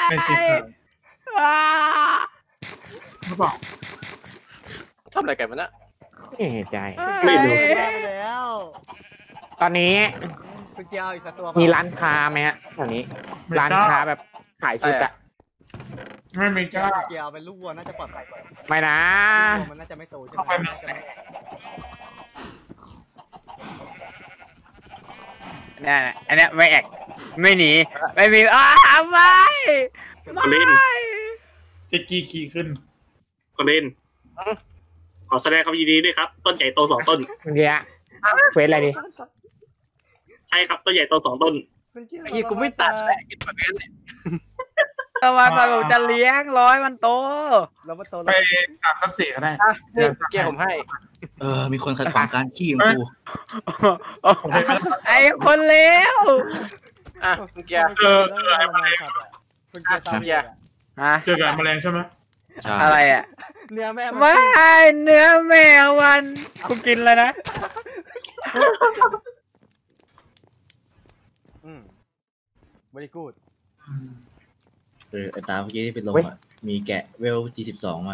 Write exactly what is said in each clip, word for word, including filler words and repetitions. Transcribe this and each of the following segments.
ไม่ใช่ไม่บอกทำอะไรกันมันนะไม่เห็นใจไม่รู้แล้วตอนนี้คุณเจียวอีกสักตัวมีร้านค้าไหมฮะแถวนี้ร้านค้าแบบขายชุดอะไม่มีจ้าเจียวเป็นลูกวัวน่าจะปลอดภัยกว่าไม่นะมันน่าจะไม่โตใช่ไหมนี่อันนี้ไม่แอกไม่หนีไม่มีอ้าไม่ไม่จะกี่ขี่ขึ้นก็เล่นขอแสดงความยินดีด้วยครับต้นใหญ่โตสองต้นเดี๋ยวเฟซอะไรดีใช่ครับต้นใหญ่โตสองต้นไอ้กูไม่ตัดเลยกินแบบนี้ทำไมผมจะเลี้ยงร้อยมันโตแล้วมันโตไปสามกับสี่ก็ได้เกี่ยวผมให้เออมีคนขัดขวางการขี้ของกูไอ้คนเลวอ่ะเกียร์เออเออไอ้แมลงคุณเกียร์ตามเกียร์ฮะเจอกับแมลงใช่ไหมอะไรอ่ะเนื้อแม่ไม่เนื้อแมววันกูกินเลยนะอืมบริกูดเออไอตาเมื่อกี้ที่เป็นลมอ่ะมีแกะเวล จี สิบสอง มา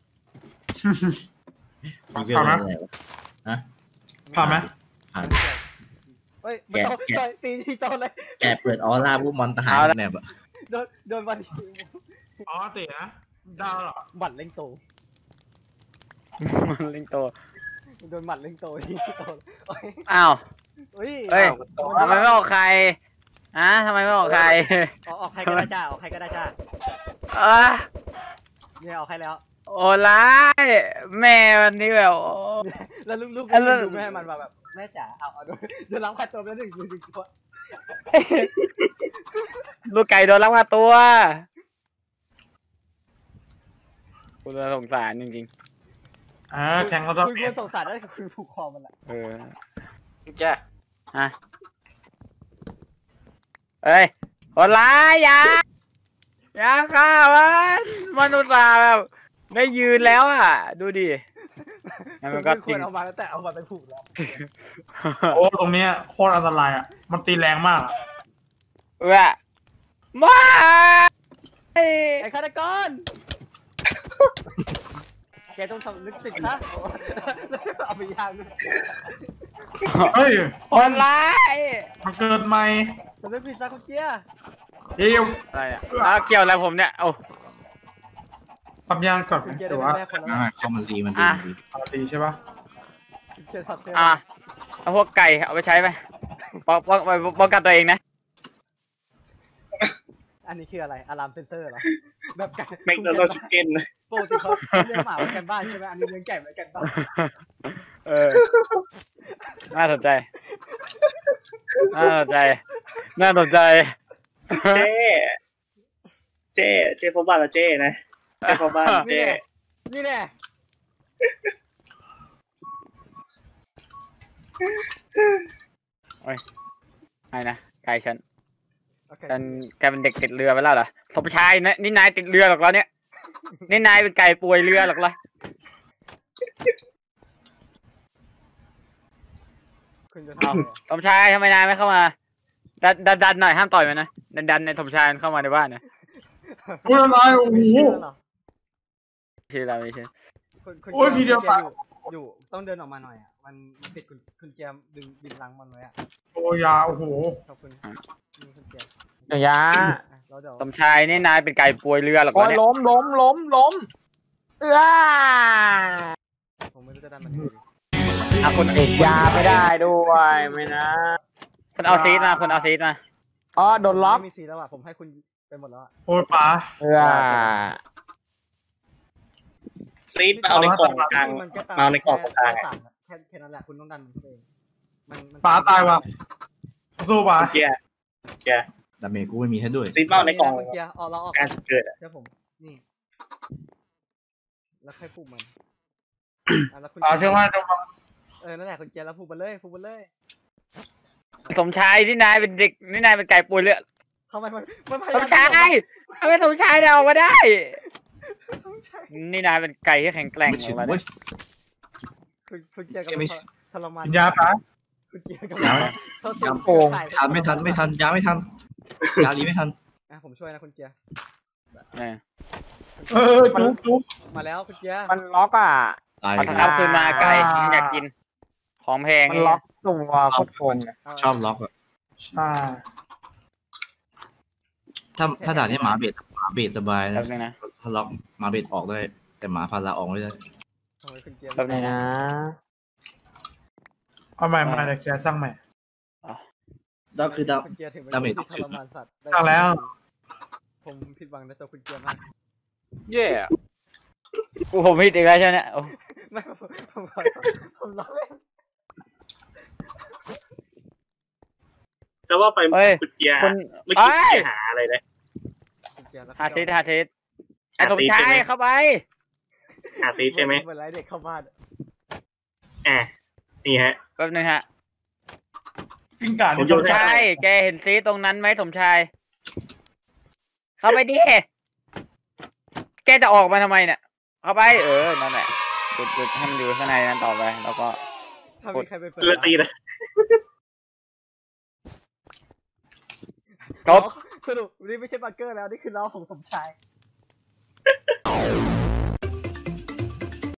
มีเวลอะไรวะฮะผ่านไหมผ่านแกะแกะตีที่โตเลยแกะเปิดออร่าพวกมอนตหายแนบอ่ะโดนโดนบัตรอ๋อเตะนะดาวหรอบัตรเล่งโตมันเล่งโตโดนบัตรเล่งโตที่โตอ้าวเฮ้ยทำไมไม่ออกใครอะทำไมไม่ออกใครออกใครก็ได้จ้าออกใครก็ได้จ้าอ่ะเนี่ยออกใครแล้วโอ้ร้ายแม่วันนี้แบบแล้วลูกๆดูแม่มันมาแบบแม่จ๋าเอาเอาโดนรับค่าตัวไปแล้วหนึ่งหนึ่งตัวลูกไก่โดนรับค่าตัวคุณสงสารจริงๆอ่าแข่งเราต้องคุณสงสารได้คุณผูกคอมันแหละเออแกฮะเฮ้ยคนร้ายอย่าอย่าฆ่ามันมันอุตส่าห์แบบได้ยืนแล้วอ่ะดูดิมันก็ควรเอามาแล้วแต่เอามาไปผูกแล้วโอ้ตรงเนี้ยโคตรอันตรายอ่ะมันตีแรงมากเออมาไอ้ฆาตกรแกต้องทำนึกสิ่งนะเอาไปย่างเฮ้ยคนร้ายมันเกิดใหม่จะไม่ผิดซะคุณเกียร์เดี๋ยวอะไรอ่ะเกี่ยวอะไรผมเนี่ยโอ้ทำยางก่อนแต่ว่าคอมมันดีมันดีมันดีใช่ปะอ่ะเอาพวกไก่เอาไปใช้ไปป้องป้องป้องกันตัวเองนะอันนี้คืออะไรอะลามเซนเซอร์เหรอแบบไก่แมคโดนัลด์ชิคเก้นปกติเขาเลี้ยงหมาไว้กันบ้านใช่ไหมอันนี้เลี้ยงไก่ไว้กันบ้านเออน่าสนใจน่าสนใจน่าสนใจเจ๊เจ๊เจ๊พ่อบ้านละเจ๊นะเจ๊พ่อบ้านเจ๊นี่แน่โอ้ยไอ้นะไก่ฉันฉันแกเป็นเด็กติดเรือไปแล้วเหรอสมชายนะนี่นายติดเรือหรอกแล้วเนี่ยนี่นายเป็นไก่ป่วยเรือหรอกล่ะสมชายทำไมนายไม่เข้ามาดันดันดันหน่อยห้ามต่อยมันนะดันดันในสมชายเข้ามาในบ้านนะโอ้ยอะไรโอ้โหชื่ออะไรไม่ใช่โอ้ยทีเดียวตายอยู่ต้องเดินออกมาหน่อยอ่ะมันติดคุณคุณเกียร์ดึงบินลังมันไว้อ่ะโอ้ยาโอ้โหขอบคุณคุณเกียร์ยาสมชายนี่นายเป็นไก่ป่วยเรือหรอกเนี่ยล้มล้มล้มล้มเออผมไม่รู้จะดันมันอ่ะคนเอกยาไม่ได้ด้วยไม่นะคนเอาซีดมาคนเอาซีดมาอ๋อโดนล็อกมีซีแล้วอ่ะผมให้คุณไปหมดแล้วอ่ะโอ้ยป๋าเออซีดมาเอาในกล่องกลางมาเอาในกล่องกลางแค่แค่นั้นแหละคุณต้องดันมันเองมันป๋าตายว่ะสู้ป๋าเกียร์เกียร์แต่เมย์กูไม่มีให้ด้วยซีดมาในกล่องเกียร์ออกเราออกการเกิดใช่ผมนี่แล้วใครผูกมันป๋าเชื่อว่าจะมาเออนั่นแหละคุณเกียร์แล้วผูกมันเลยผูกมันเลยสมชายนี่นายเป็นเด็กนี่นายเป็นไก่ป่วยเรือทำไมมันสมชายทำไมสมชายเดามาได้นี่นายเป็นไก่ที่แข็งแกร่งของเราคุณคุณเกียร์กับทรมานยาป๋าคุณเกียร์กับยาโป่งทันไม่ทันไม่ทันยาไม่ทันยาลีไม่ทันอ่ะผมช่วยนะคุณเกียร์เนี่ยเออจุ๊บจุ๊บมาแล้วคุณเกียร์มันล็อกอ่ะตายเอาไปทางแล้ลัวบคืนมาไก่มึงอยากกินของแพงมันล็อกตัวโคตรโกงเลยชอบล็อกอะใช่ถ้าถ้าด่านนี้หมาเบ็ดหมาเบ็ดสบายแป๊นะบนึงนะถ้าล็อกหมาเบ็ดออกได้ แต่หมาพาราออกไม่ได้ทำไมคุณเกียร์แป๊บนึงนะเอาใหม่มาเดี๋ยวแกสร้างใหม่ก็คือดาวคุณเกียร์ถึงเป็นดาเมจที่ทรมานสัตว์ได้สร้างแล้วผมผิดหวังในตัวคุณเกียร์มากเย่กูผมผิดอีกแล้วใช่ไหมเนี่ยโอ้ไม่ผมผมขอผมล้อเล่นจะว่าไปเฮ้ยคุณเกียร์คุณเมื่อเอ้กี้ยเกียร์หาอะไรนะคุณเกียร์แล้วหาซิดหาซิดไอ้สมหาซีดชาใช่ไหมยเข้าไปหาซีใช่ไหมเหมือนไรเด็กเข้าบ้านอ่ะนี่ฮะแป๊บนึงฮะปิ้งก่าผมนี่โยสนมให้ชายแกเห็นซีดตรงนั้นไหมสมชาย เข้าไปดิ แกจะออกมาทำไมเนี่ย เข้าไป เออ นั่นแหละหยุดหยุดให้มันอยู่ข้างในนั้นต่อไป แล้วก็ถ้ามีใครไปเปิดเลือดซีนะจบสรุปนี่ไม่ใช่บังเกอร์แล้วนี่คือน้องของสมชาย